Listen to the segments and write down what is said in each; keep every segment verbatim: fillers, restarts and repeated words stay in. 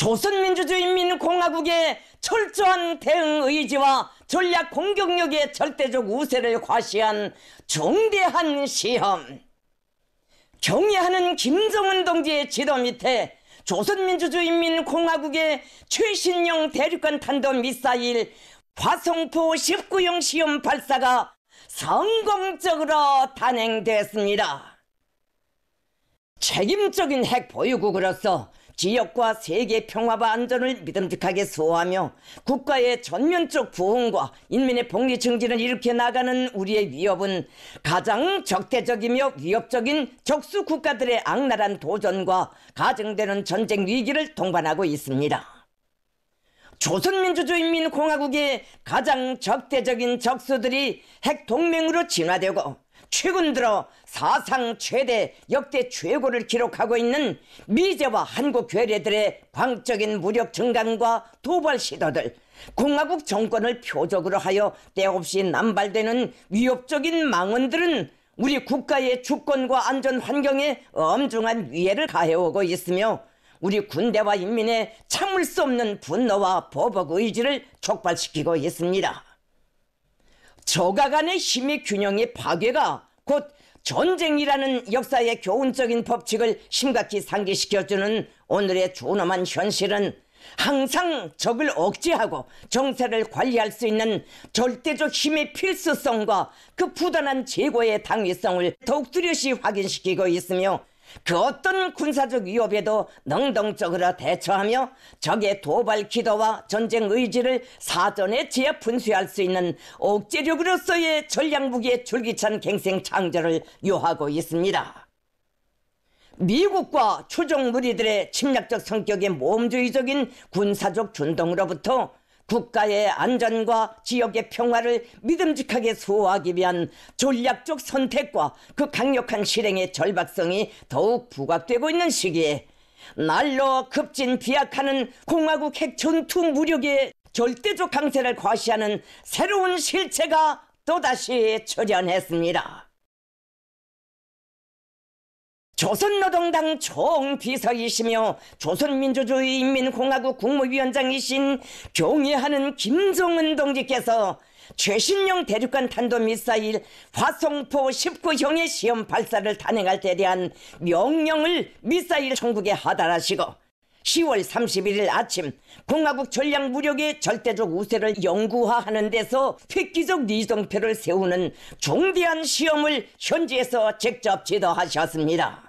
조선민주주의인민공화국의 철저한 대응 의지와 전략 공격력의 절대적 우세를 과시한 중대한 시험. 경애하는 김정은 동지의 지도 밑에 조선민주주의인민공화국의 최신형 대륙간 탄도미사일 화성포 십구형 시험 발사가 성공적으로 단행됐습니다. 책임적인 핵 보유국으로서 지역과 세계 평화와 안전을 믿음직하게 수호하며 국가의 전면적 부흥과 인민의 복리 증진을 일으켜 나가는 우리의 위협은 가장 적대적이며 위협적인 적수 국가들의 악랄한 도전과 가정되는 전쟁 위기를 동반하고 있습니다. 조선민주주의인민공화국의 가장 적대적인 적수들이 핵동맹으로 진화되고 최근 들어 사상 최대 역대 최고를 기록하고 있는 미제와 한국 괴뢰들의 광적인 무력 증강과 도발 시도들, 공화국 정권을 표적으로 하여 때없이 남발되는 위협적인 망언들은 우리 국가의 주권과 안전 환경에 엄중한 위해를 가해오고 있으며 우리 군대와 인민의 참을 수 없는 분노와 보복 의지를 촉발시키고 있습니다. 저가 간의 힘의 균형의 파괴가 곧 전쟁이라는 역사의 교훈적인 법칙을 심각히 상기시켜주는 오늘의 존엄한 현실은 항상 적을 억제하고 정세를 관리할 수 있는 절대적 힘의 필수성과 그 부단한 제고의 당위성을 더욱 뚜렷이 확인시키고 있으며 그 어떤 군사적 위협에도 능동적으로 대처하며 적의 도발 기도와 전쟁 의지를 사전에 제압 분쇄할 수 있는 억제력으로서의 전략무기의 줄기찬 갱생 창조를 요하고 있습니다. 미국과 추종 무리들의 침략적 성격의 모험주의적인 군사적 준동으로부터 국가의 안전과 지역의 평화를 믿음직하게 수호하기 위한 전략적 선택과 그 강력한 실행의 절박성이 더욱 부각되고 있는 시기에 날로 급진 비약하는 공화국 핵 전투 무력의 절대적 강세를 과시하는 새로운 실체가 또다시 출현했습니다. 조선노동당 총비서이시며 조선민주주의인민공화국 국무위원장이신 경애하는 김정은 동지께서 최신형 대륙간 탄도미사일 화성포 십구형의 시험 발사를 단행할 때 대한 명령을 미사일 총국에 하달하시고 시월 삼십일일 아침 공화국 전략무력의 절대적 우세를 영구화하는 데서 획기적 리정표를 세우는 중대한 시험을 현지에서 직접 지도하셨습니다.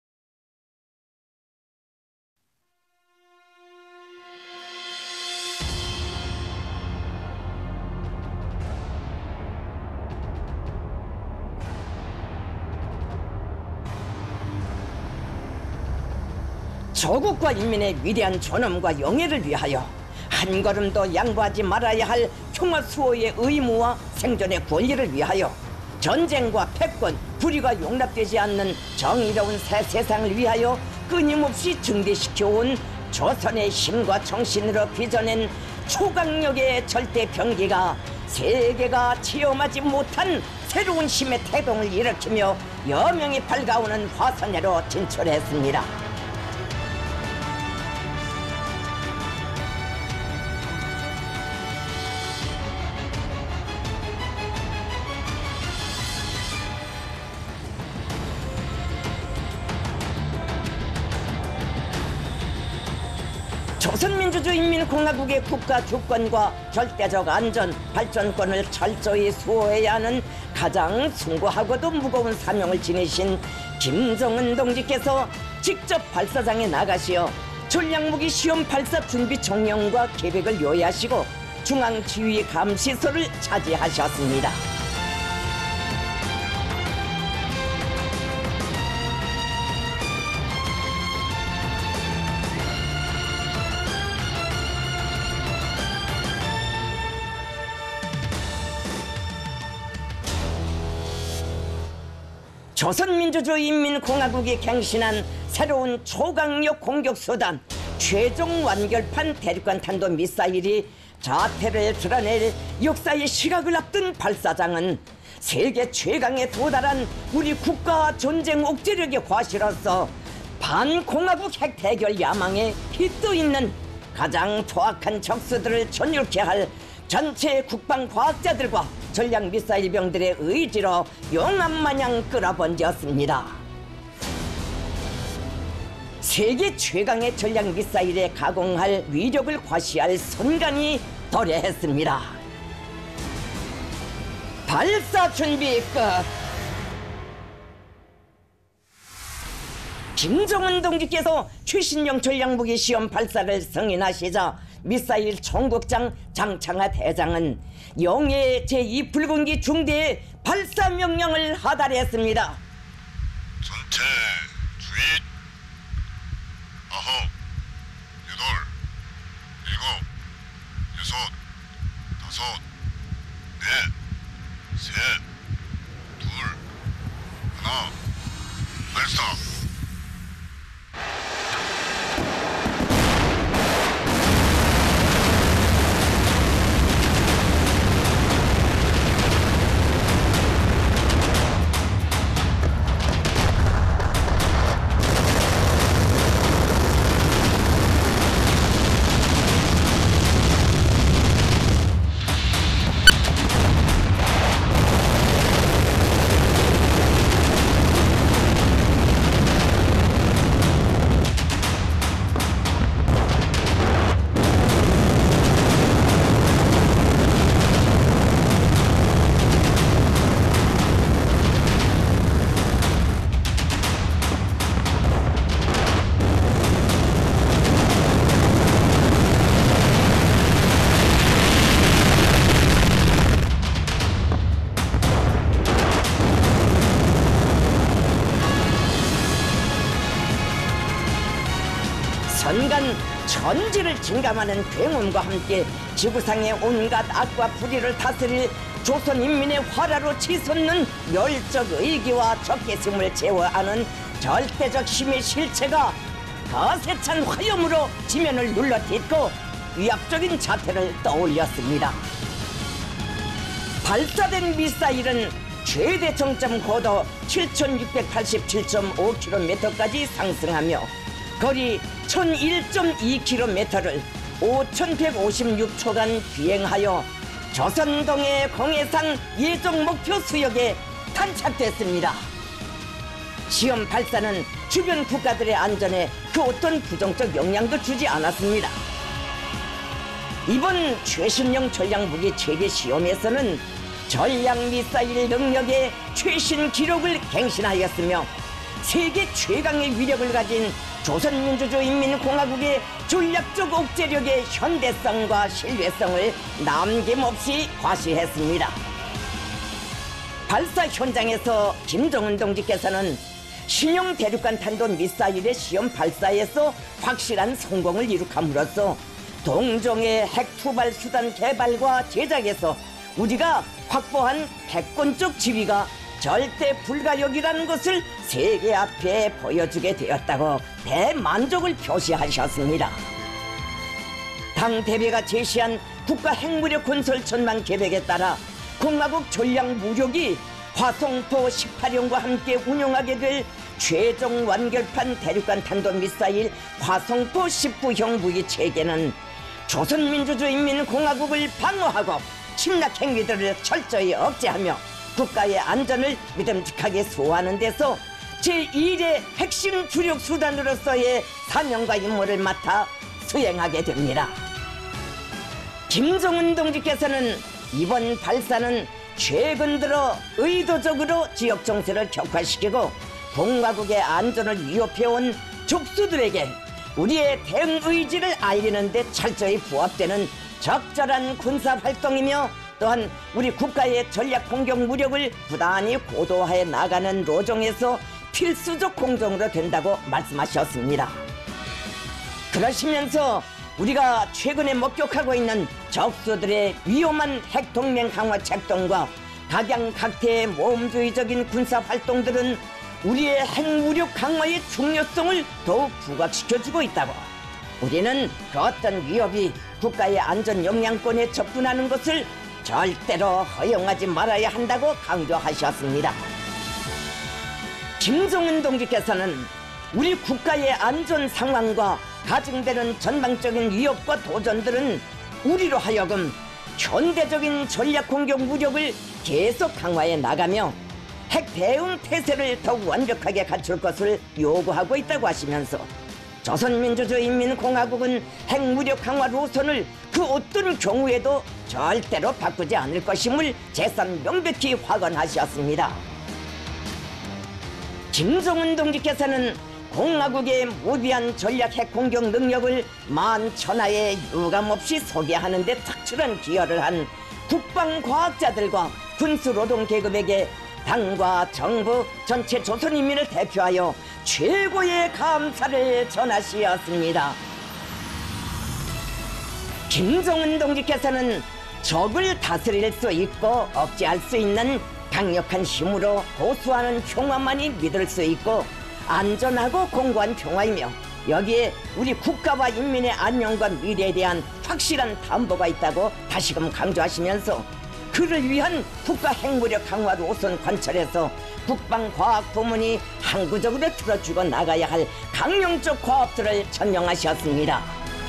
조국과 인민의 위대한 존엄과 영예를 위하여 한 걸음도 양보하지 말아야 할 평화 수호의 의무와 생존의 권리를 위하여 전쟁과 패권, 불의가 용납되지 않는 정의로운 새 세상을 위하여 끊임없이 증대시켜온 조선의 힘과 정신으로 빚어낸 초강력의 절대 병기가 세계가 체험하지 못한 새로운 힘의 태동을 일으키며 여명이 밝아오는 화선회로 진출했습니다. 조선민주주의인민공화국의 국가 주권과 절대적 안전, 발전권을 철저히 수호해야 하는 가장 숭고하고도 무거운 사명을 지니신 김정은 동지께서 직접 발사장에 나가시어 전략무기 시험 발사 준비 총령과 계획을 요약하시고 중앙지휘 감시소를 차지하셨습니다. 조선민주주의인민공화국이 갱신한 새로운 초강력 공격수단 최종 완결판 대륙간 탄도미사일이 자태를 드러낼 역사의 시각을 앞둔 발사장은 세계 최강에 도달한 우리 국가 전쟁 억제력의 과시로서 반공화국 핵대결 야망에 빚도 있는 가장 포악한 적수들을 전율케 할 전체 국방과학자들과 전략미사일병들의 의지로 용암마냥 끌어번졌습니다. 세계 최강의 전략미사일에 가공할 위력을 과시할 순간이 도래했습니다. 발사 준비 끝! 김정은 동지께서 최신형 전략무기 시험 발사를 승인하시자 미사일 총국장 장창하 대장은 영예 제이 불군기 중대의 발사 명령을 하달했습니다. 전체 주의. 아홉, 여덟, 일곱, 여섯, 다섯, 넷, 셋, 둘, 하나, 발사. 전간 천지를 진감하는 굉음과 함께 지구상의 온갖 악과 불의를 다스릴 조선인민의 화라로 치솟는 멸적 의기와 적개심을 제어하는 절대적 힘의 실체가 거세찬 화염으로 지면을 눌러딛고 위압적인 자태를 떠올렸습니다. 발사된 미사일은 최대 정점 고도 칠천육백팔십칠 점 오 킬로미터까지 상승하며 거리 천일 점 이 킬로미터를 오천백오십육 초간 비행하여 조선동해 공해상 예정 목표 수역에 탄착됐습니다. 시험 발사는 주변 국가들의 안전에 그 어떤 부정적 영향도 주지 않았습니다. 이번 최신형 전략무기 체계 시험에서는 전략미사일 능력의 최신 기록을 갱신하였으며 세계 최강의 위력을 가진 조선민주주의인민공화국의 전략적 억제력의 현대성과 신뢰성을 남김없이 과시했습니다. 발사 현장에서 김정은 동지께서는 신형 대륙간 탄도 미사일의 시험 발사에서 확실한 성공을 이룩함으로써 동종의 핵 투발 수단 개발과 제작에서 우리가 확보한 패권적 지위가 절대 불가역이라는 것을 세계 앞에 보여주게 되었다고 대만족을 표시하셨습니다. 당 대회가 제시한 국가 핵무력 건설 전망 계획에 따라 공화국 전략무력이 화성포 십팔 형과 함께 운용하게 될 최종 완결판 대륙간 탄도미사일 화성포 십구 형 무기 체계는 조선민주주의인민공화국을 방어하고 침략 행위들을 철저히 억제하며 국가의 안전을 믿음직하게 수호하는 데서 제일의 핵심 주력 수단으로서의 사명과 임무를 맡아 수행하게 됩니다. 김정은 동지께서는 이번 발사는 최근 들어 의도적으로 지역 정세를 격화시키고 공화국의 안전을 위협해온 족수들에게 우리의 대응 의지를 알리는 데 철저히 부합되는 적절한 군사활동이며 또한 우리 국가의 전략 공격 무력을 부단히 고도화해 나가는 로정에서 필수적 공정으로 된다고 말씀하셨습니다. 그러시면서 우리가 최근에 목격하고 있는 적수들의 위험한 핵동맹 강화 책동과 각양각태의 모험주의적인 군사활동들은 우리의 핵무력 강화의 중요성을 더욱 부각시켜주고 있다고, 우리는 그 어떤 위협이 국가의 안전 영향권에 접근하는 것을 절대로 허용하지 말아야 한다고 강조하셨습니다. 김정은 동지께서는 우리 국가의 안전 상황과 가중되는 전방적인 위협과 도전들은 우리로 하여금 현대적인 전략 공격 무력을 계속 강화해 나가며 핵 대응 태세를 더욱 완벽하게 갖출 것을 요구하고 있다고 하시면서 조선민주주의인민공화국은 핵무력 강화 노선을 그 어떤 경우에도 절대로 바꾸지 않을 것임을 재산 명백히 확언하셨습니다. 김정은 동지께서는 공화국의 무비한 전략 핵 공격 능력을 만천하에 유감없이 소개하는 데 특출한 기여를 한 국방과학자들과 군수노동계급에게 당과 정부 전체 조선인민을 대표하여 최고의 감사를 전하시었습니다. 김정은 동지께서는 적을 다스릴 수 있고 억제할 수 있는 강력한 힘으로 고수하는 평화만이 믿을 수 있고 안전하고 공고한 평화이며 여기에 우리 국가와 인민의 안녕과 미래에 대한 확실한 담보가 있다고 다시금 강조하시면서 그를 위한 국가 핵무력 강화 노선 관철에서 국방과학 부문이 항구적으로 틀어주고 나가야 할 강령적 과업들을 전명하셨습니다.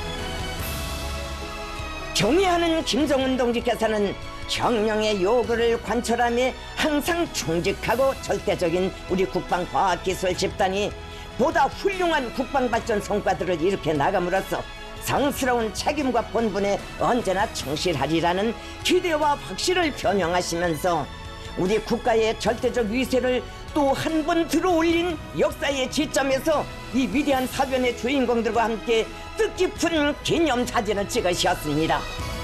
경애하는 김정은 동지께서는 혁명의 요구를 관철하며 항상 충직하고 절대적인 우리 국방과학기술 집단이 보다 훌륭한 국방발전 성과들을 일으켜 나감으로써 성스러운 책임과 본분에 언제나 충실하리라는 기대와 확신을 표명하시면서 우리 국가의 절대적 위세를 또 한 번 들어올린 역사의 지점에서 이 위대한 사변의 주인공들과 함께 뜻깊은 기념사진을 찍으셨습니다.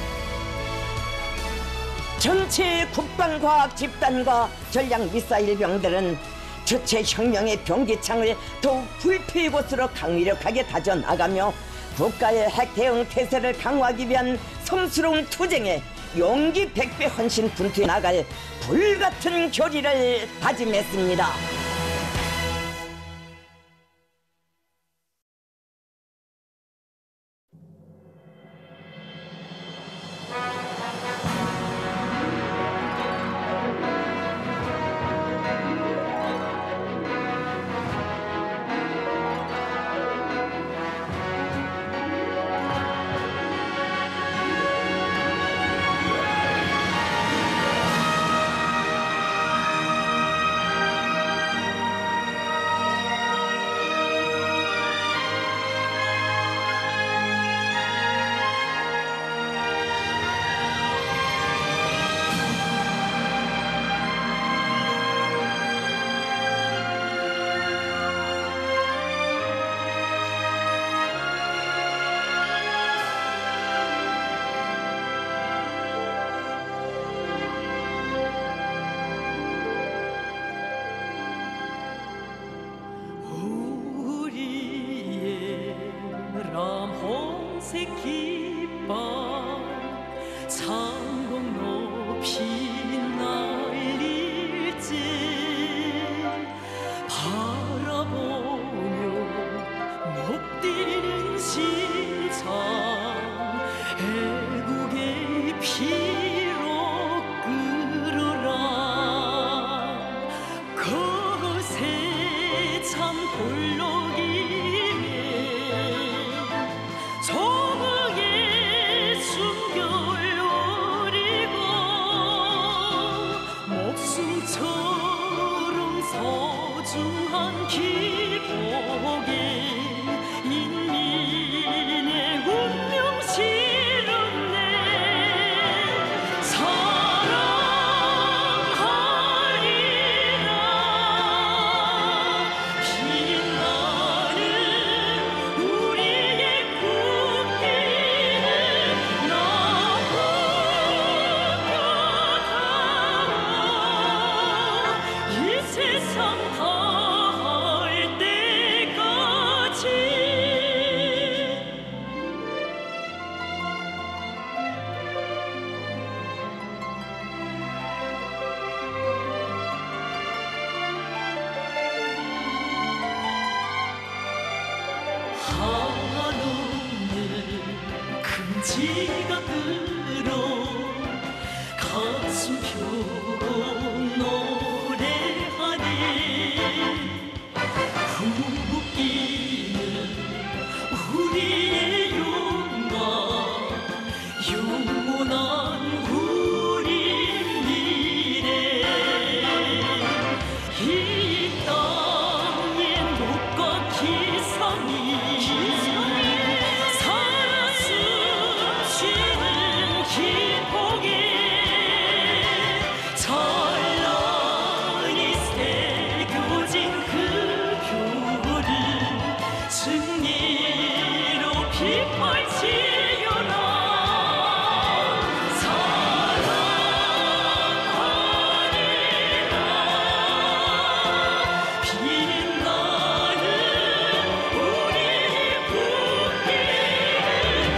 전체 국방과학 집단과 전략미사일 병들은 주체 혁명의 병기창을 더욱 불피의 곳으로 강력하게 다져나가며 국가의 핵 대응 태세를 강화하기 위한 성스러운 투쟁에 용기 백배 헌신 분투해 나갈 불같은 결의를 다짐했습니다. 지각으로 가슴 펴고 노래하니 국기 지어라 사랑하리라 빛나는 우리 국기를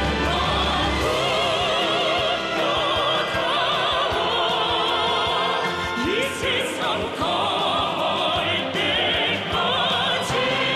이 세상 다할 때까지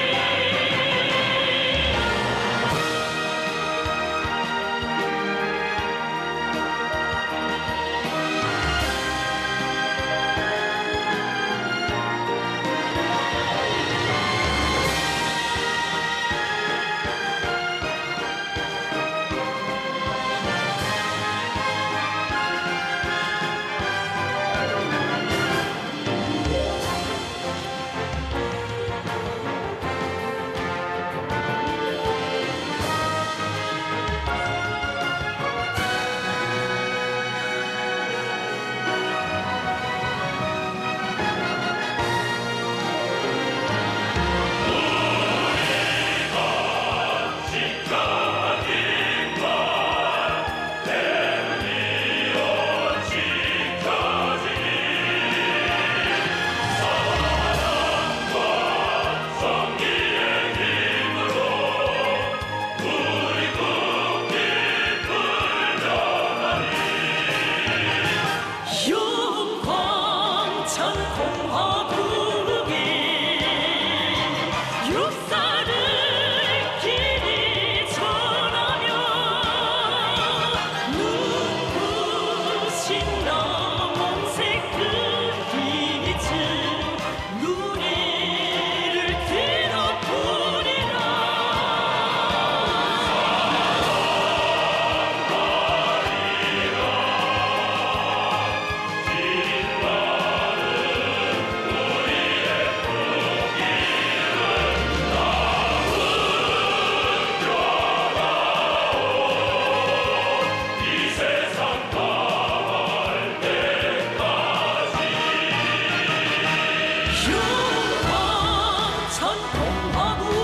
영광찬 공화국이 역사를 길이 전하며 눈부신 남홍색 그 빛은 우리를 드러부리라 영광찬 공화국